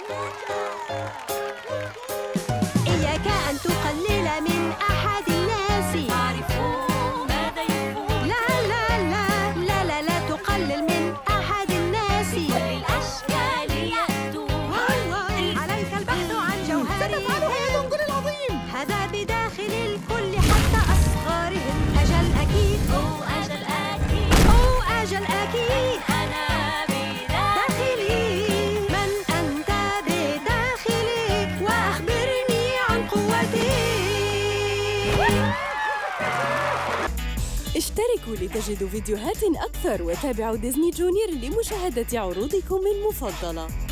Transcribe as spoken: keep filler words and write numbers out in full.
إياك أن تقلل من أحد الناس. عرفوا ماذا يكون. لا لا لا لا لا لا تقلل من أحد الناس. كل الأشكال يأتون. عليك البحث عن جوهره. ستفعله يا دنجل العظيم. هذا بداخل الكل حتى أصغرهم. أجل أكيد. أو أجل أكيد. أو أجل أكيد. أنا بداخلي. من أنت بداخلي؟ وأخبرني عن قوتي. اشتركوا لتجدوا فيديوهات أكثر وتابعوا ديزني جونيور لمشاهدة عروضكم المفضلة.